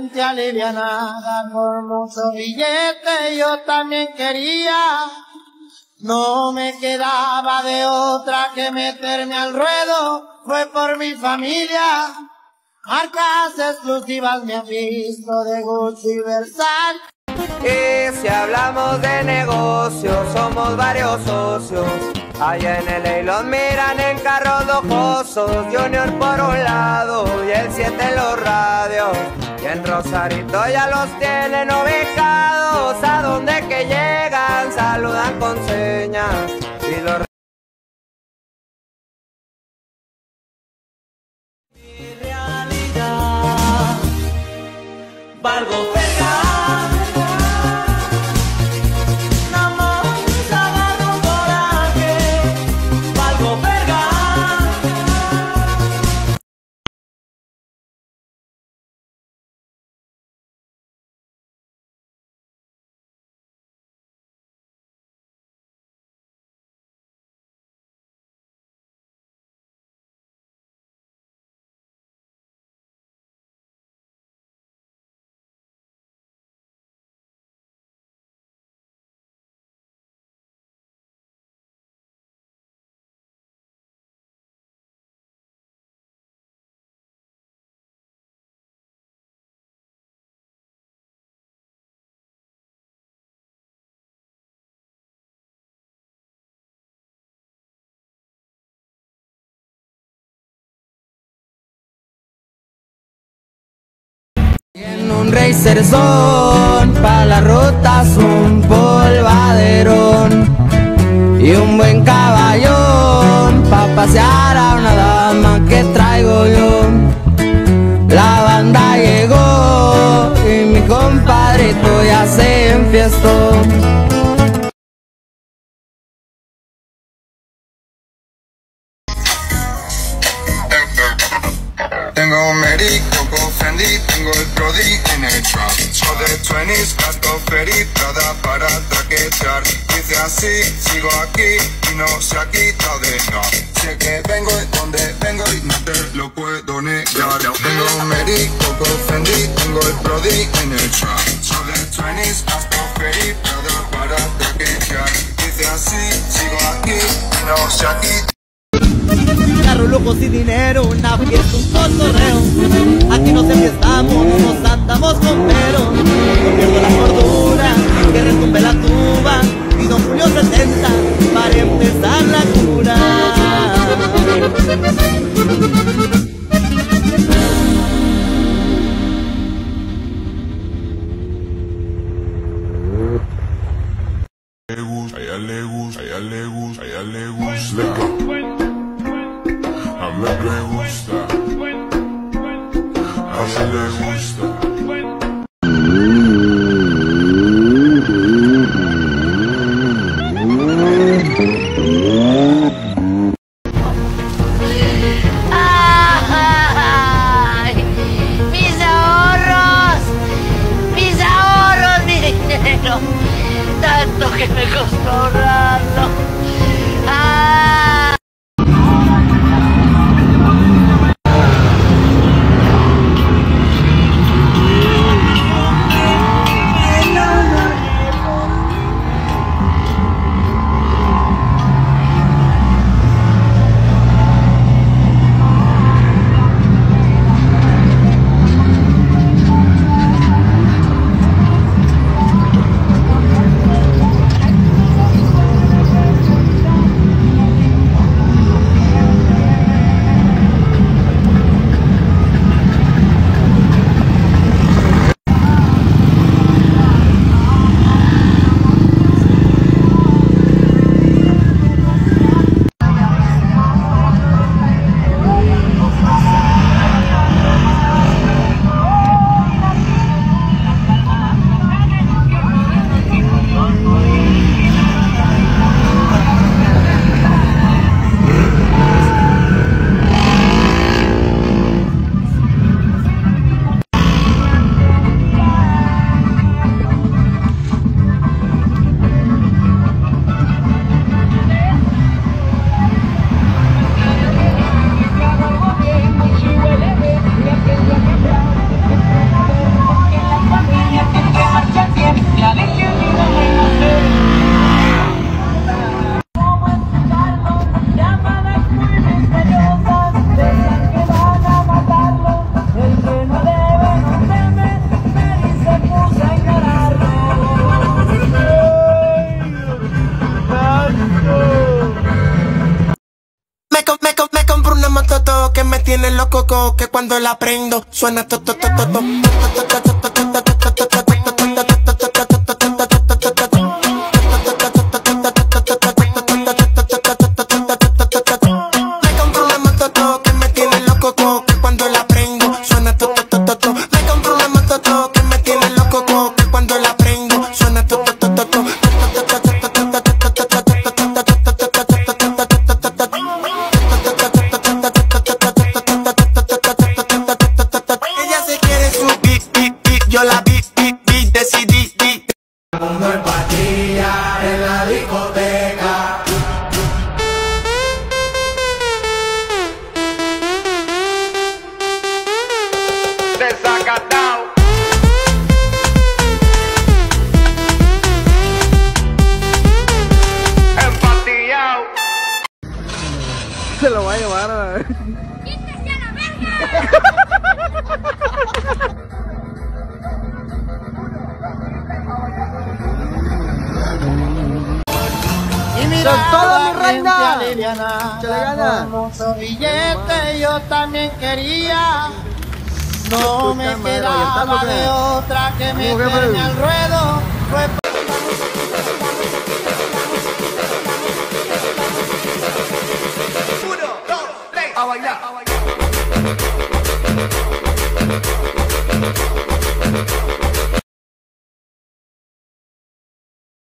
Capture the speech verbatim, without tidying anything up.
mente alivianada, por mucho billete yo también quería. No me quedaba de otra que meterme al ruedo, fue por mi familia. Marcas exclusivas me han visto de Gucci y Versace. Y si hablamos de negocios, somos varios socios. Allá en L A los miran en carros lujosos. Junior por un lado y el siete en los radios. Y en Rosarito ya los tienen ubicados. A donde que llegan saludan con señas. Y los mi realidad, valgo verga. En un Racer son pa' la ruta un polvaderón y un buen caballón pa' pasear a una dama que traigo yo. La banda llegó y mi compadrito ya se enfiestó. Tengo un Mary, Coco, Fendi, tengo el Brody en el trap. Soy de veinte, gasto Ferry, Prada para traquetear. Dice así, sigo aquí y no se ha quitado de no. Sé que vengo de donde vengo y no te lo puedo negar. Tengo un Mary, Coco, Fendi, tengo el Brody en el trap. Soy de veinte, gasto Ferry, Prada para traquetear. Dice así, sigo aquí y no se ha quitado. Carro, lujos y dinero, una fiesta, un cotorreo. Aquí nos enfiestamos, nos andamos con pero. No pierdo la cordura, que retumbe la tuba. Y don Julio setenta para empezar la cura. A ella le gusta, a ella le gusta, a ella le gusta. A mí me gusta, a mí le gusta. ¡Ay! ¡Mis ahorros! ¡Mis ahorros, mi dinero! Tanto que me costó ahorrarlo. ¡Ah! tiene loco como que cuando la prendo suena to to to to to. Yo la vi, vi, vi, decidí, vi. Mundo en pastilla en la discoteca. Desacatao. Empatillao. Se lo va a llevar a la... Y mira ¡Con todo, mi la reina! gente alivianada, ¡Se le gana! con mucho billete yo también quería. No me Puta madre, quedaba ¿orientando qué? de otra que ¿Cómo que, meterme pues? al ruedo. Fue